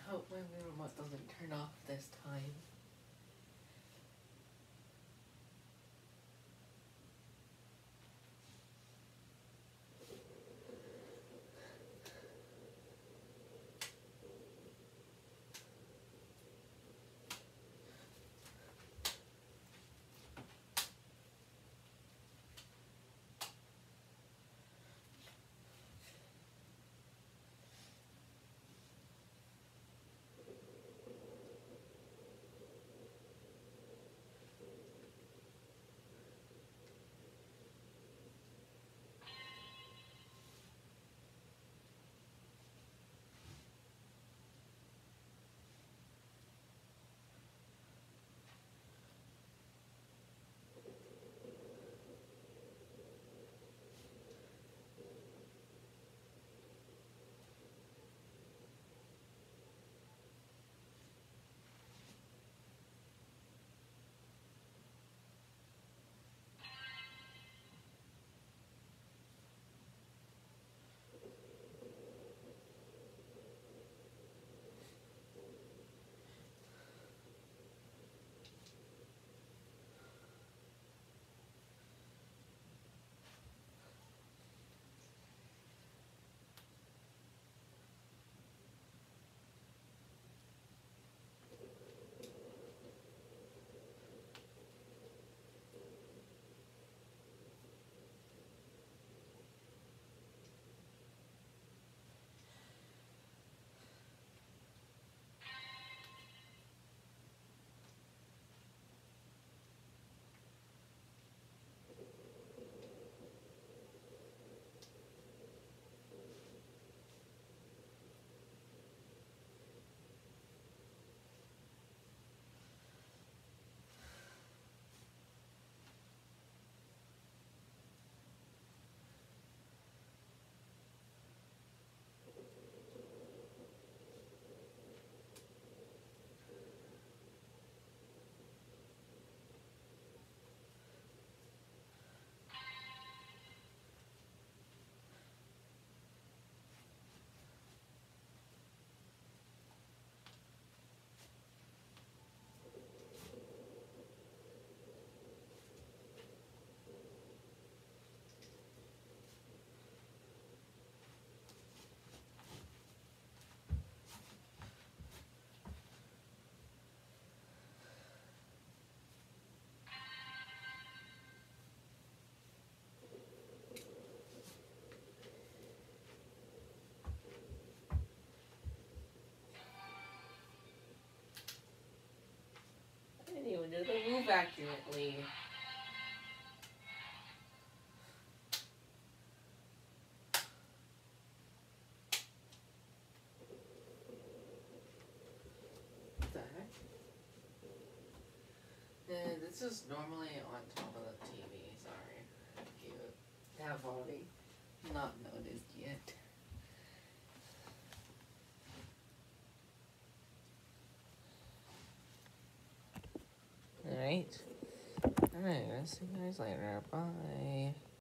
hope my remote doesn't turn off this time. I didn't even do the move accurately. What the heck? This is normally on top of the TV, sorry. You have already not noticed yet. Alright. Alright, I'll see you guys later. Bye.